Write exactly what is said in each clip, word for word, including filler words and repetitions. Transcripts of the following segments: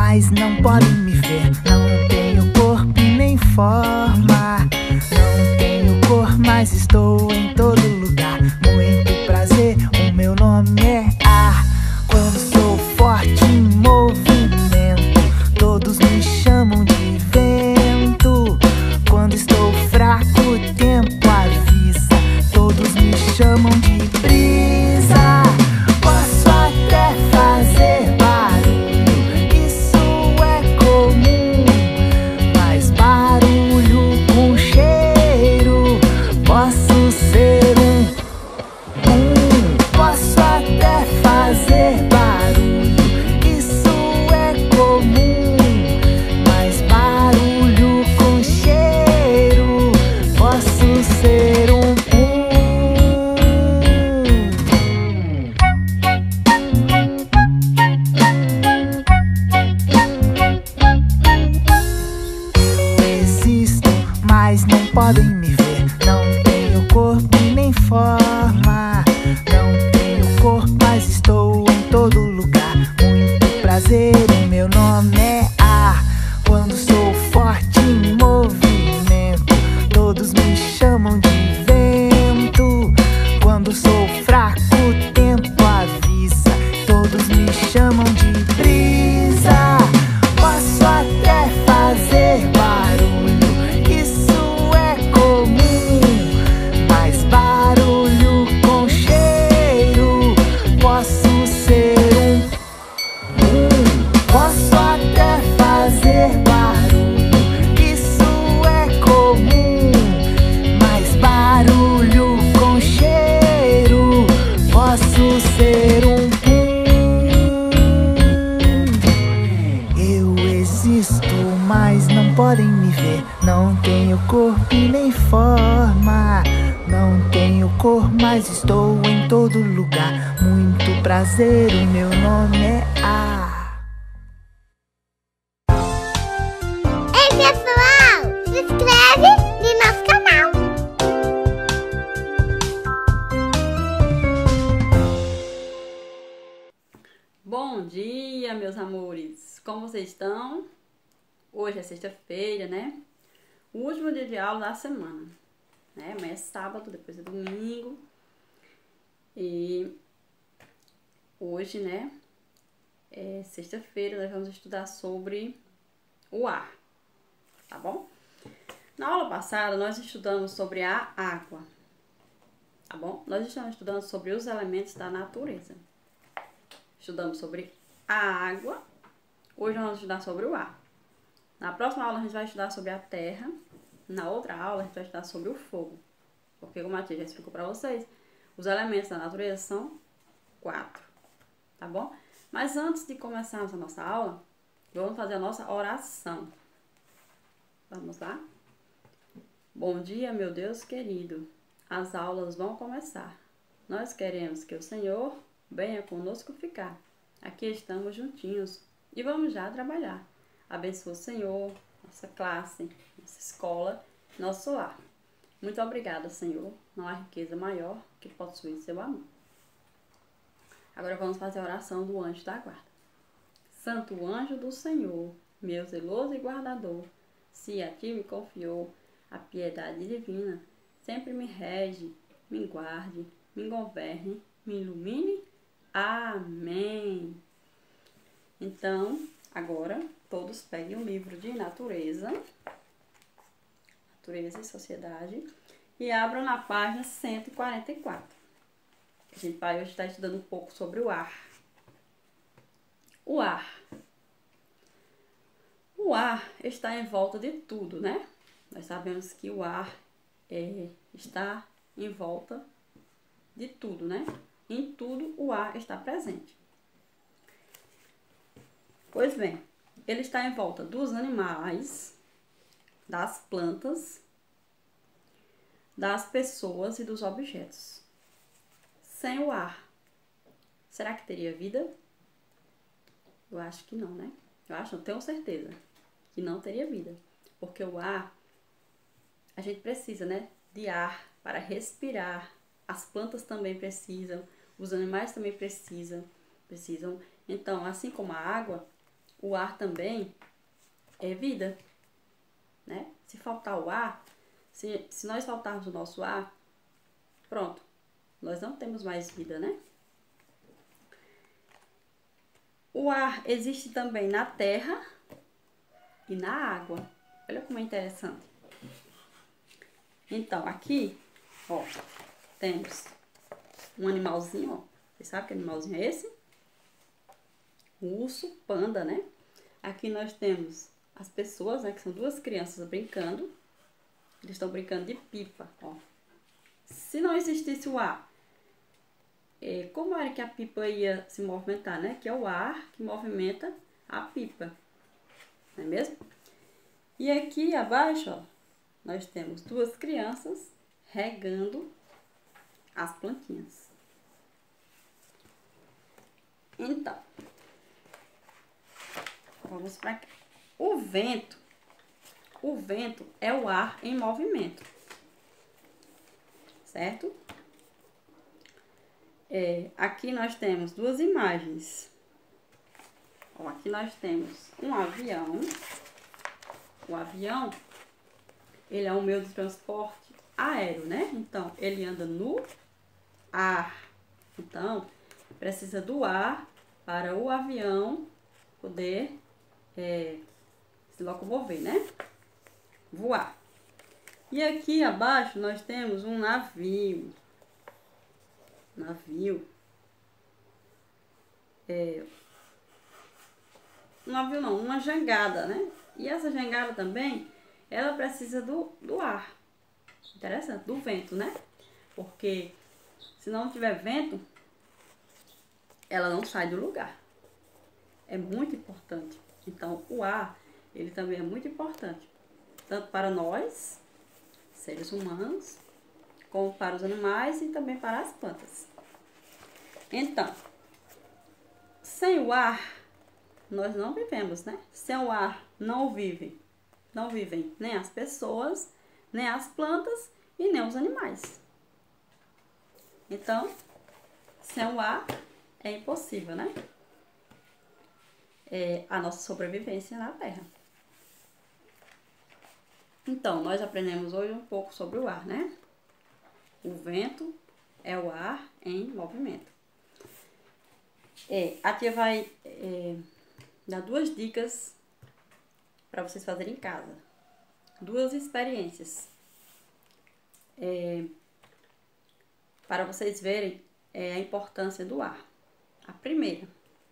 mas não podem me ver. Não tenho corpo e nem forma. Não tenho cor, mas estou em todo lugar. Muito prazer, o meu nome é Ar. Quando sou forte em movimento, todos me chamam de vento. Quando estou fraco, o tempo avisa, todos me chamam de brisa. Posso até fazer barulho, isso é comum, mas barulho com cheiro, posso ser um, um. Posso até fazer barulho, isso é comum, mas barulho com cheiro, posso ser um, um. Existo, mas não podem me ver. Não tenho corpo e nem forma. Não tenho cor, mas estou em todo lugar. Muito prazer, o meu nome é Ar. Quando sou forte em movimento, todos me chamam de vento. Quando sou fraco, o tempo avisa, todos me chamam de brisa. Posso até fazer barulho, isso é comum, mas barulho com cheiro, posso ser um, um. Posso até fazer barulho, isso é comum, mas barulho com cheiro, posso ser um, um. Eu existo, mas não podem me ver. Não tenho corpo e nem forma. Não tenho cor, mas estou em todo lugar. Muito prazer, o meu nome é Ar. Ei, pessoal, se inscreve no nosso canal. Bom dia, meus amores! Como vocês estão? Hoje é sexta-feira, né? O último dia de aula da semana, né? Amanhã é sábado, depois é domingo. E hoje, né, é sexta-feira, nós vamos estudar sobre o ar, tá bom? Na aula passada, nós estudamos sobre a água, tá bom? Nós estamos estudando sobre os elementos da natureza. Estudamos sobre a água, hoje nós vamos estudar sobre o ar. Na próxima aula a gente vai estudar sobre a terra, na outra aula a gente vai estudar sobre o fogo. Porque como a tia já explicou para vocês, os elementos da natureza são quatro, tá bom? Mas antes de começarmos a nossa aula, vamos fazer a nossa oração. Vamos lá? Bom dia, meu Deus querido. As aulas vão começar. Nós queremos que o Senhor venha conosco ficar. Aqui estamos juntinhos e vamos já trabalhar. Abençoa o Senhor, nossa classe, nossa escola, nosso lar. Muito obrigada, Senhor. Não há riqueza maior que possuir seu amor. Agora vamos fazer a oração do anjo da guarda. Santo anjo do Senhor, meu zeloso e guardador, se a ti me confiou a piedade divina, sempre me rege, me guarde, me governe, me ilumine. Amém. Então, agora, todos peguem o livro de natureza, natureza e sociedade, e abram na página cento e quarenta e quatro. A gente vai hoje estar estudando um pouco sobre o ar. O ar. O ar está em volta de tudo, né? Nós sabemos que o ar é, está em volta de tudo, né? Em tudo o ar está presente. Pois bem, ele está em volta dos animais, das plantas, das pessoas e dos objetos. Sem o ar, será que teria vida? Eu acho que não, né? Eu acho, não tenho certeza que não teria vida. Porque o ar, a gente precisa, né, de ar para respirar. As plantas também precisam, os animais também precisam, precisam. Então, assim como a água, o ar também é vida, né? Se faltar o ar, se, se nós faltarmos o nosso ar, pronto, nós não temos mais vida, né? O ar existe também na terra e na água. Olha como é interessante. Então, aqui, ó, temos um animalzinho, ó. Vocês sabem que animalzinho é esse? O urso panda, né? Aqui nós temos as pessoas, né? Que são duas crianças brincando. Eles estão brincando de pipa, ó. Se não existisse o ar, é, como era que a pipa ia se movimentar, né? Que é o ar que movimenta a pipa, não é mesmo? E aqui abaixo, ó, nós temos duas crianças regando as plantinhas. Então, vamos para cá. O vento, o vento é o ar em movimento, certo? É, aqui nós temos duas imagens. Ó, aqui nós temos um avião. O avião, ele é um meio de transporte aéreo, né? Então, ele anda no ar. Então, precisa do ar para o avião poder é, se locomover, né? Voar. E aqui abaixo nós temos um navio. Navio. É, um navio não, uma jangada, né? E essa jangada também, ela precisa do, do ar. Interessante, do vento, né? Porque se não tiver vento, ela não sai do lugar. É muito importante. Então, o ar, ele também é muito importante. Tanto para nós, seres humanos, como para os animais e também para as plantas. Então, sem o ar, nós não vivemos, né? Sem o ar, não vivem. Não vivem nem as pessoas, nem as plantas e nem os animais. Então, sem o ar, é impossível, né? É a nossa sobrevivência na Terra. Então, nós aprendemos hoje um pouco sobre o ar, né? O vento é o ar em movimento. É, a tia vai é, dar duas dicas para vocês fazerem em casa. Duas experiências. É, para vocês verem é, a importância do ar. A primeira.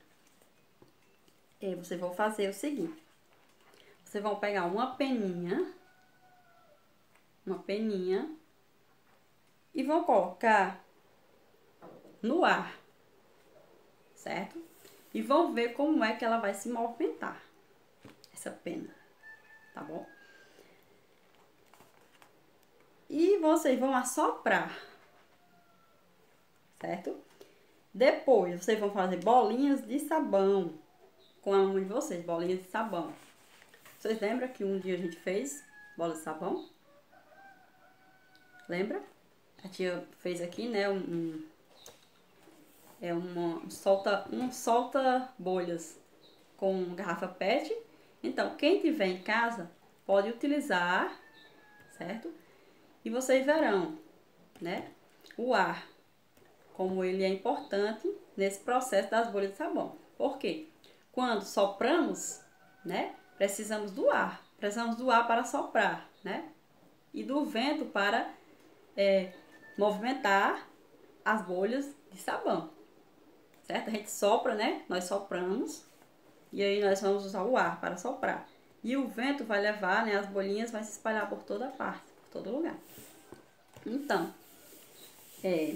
É, vocês vão fazer o seguinte. Vocês vão pegar uma peninha. Uma peninha. E vão colocar no ar. Certo? E vão ver como é que ela vai se movimentar. Essa pena. Tá bom? E vocês vão assoprar. Certo? Depois, vocês vão fazer bolinhas de sabão. Com a mão de vocês, bolinhas de sabão. Vocês lembram que um dia a gente fez bola de sabão? Lembra? A tia fez aqui, né, um, um, é uma, um solta, um solta bolhas com garrafa pet. Então, quem tiver em casa pode utilizar, certo? E vocês verão, né, o ar, como ele é importante nesse processo das bolhas de sabão. Por quê? Quando sopramos, né, precisamos do ar. Precisamos do ar para soprar, né? E do vento para é, movimentar as bolhas de sabão. Certo? A gente sopra, né? Nós sopramos. E aí nós vamos usar o ar para soprar. E o vento vai levar, né? As bolinhas vai se espalhar por toda parte, por todo lugar. Então, é...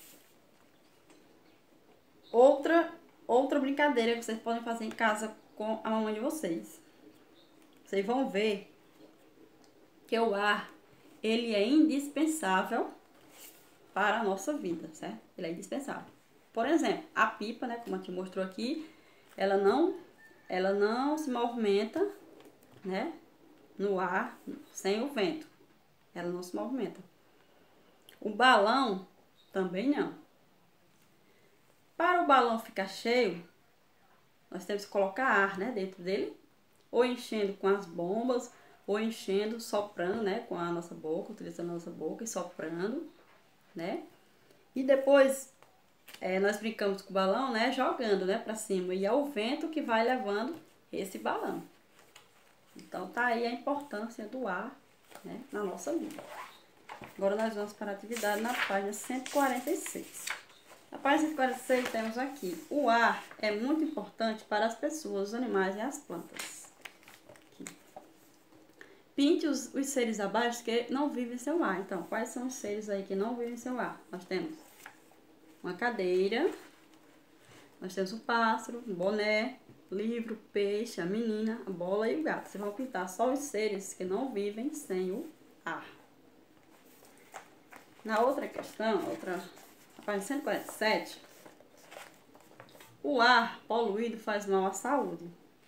Outra... Outra brincadeira que vocês podem fazer em casa com a mamãe de vocês. Vocês vão ver que o ar, ele é indispensável para a nossa vida, certo? Ele é indispensável. Por exemplo, a pipa, né, como a tia mostrou aqui, ela não, ela não se movimenta, né, no ar sem o vento. Ela não se movimenta. O balão também não. Para o balão ficar cheio, nós temos que colocar ar, né, dentro dele, ou enchendo com as bombas, ou enchendo, soprando, né, com a nossa boca, utilizando a nossa boca e soprando, né. E depois, é, nós brincamos com o balão, né, jogando, né, pra cima, e é o vento que vai levando esse balão. Então, tá aí a importância do ar, né, na nossa vida. Agora, nós vamos para a atividade na página cento e quarenta e seis. Na página cento e quarenta e seis, temos aqui: o ar é muito importante para as pessoas, os animais e as plantas. Aqui. Pinte os, os seres abaixo que não vivem sem o ar. Então, quais são os seres aí que não vivem sem o ar? Nós temos uma cadeira, nós temos um pássaro, um boné, livro, peixe, a menina, a bola e o gato. Vocês vão pintar só os seres que não vivem sem o ar. Na outra questão, outra, na página cento e quarenta e sete, o ar poluído faz mal à saúde.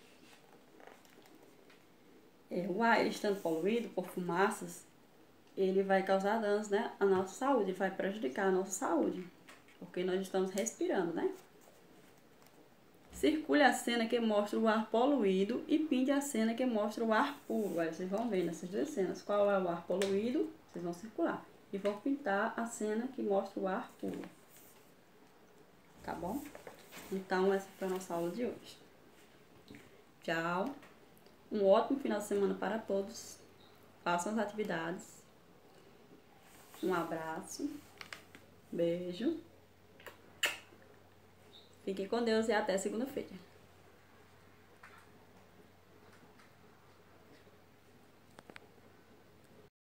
É, o ar, ele estando poluído por fumaças, ele vai causar danos, né, à nossa saúde, vai prejudicar a nossa saúde, porque nós estamos respirando, né? Circule a cena que mostra o ar poluído e pinte a cena que mostra o ar puro. Aí vocês vão ver nessas duas cenas qual é o ar poluído, vocês vão circular. E vão pintar a cena que mostra o ar puro. Tá bom? Então, essa foi a nossa aula de hoje. Tchau. Um ótimo final de semana para todos. Façam as atividades. Um abraço. Beijo. Fiquem com Deus e até segunda-feira.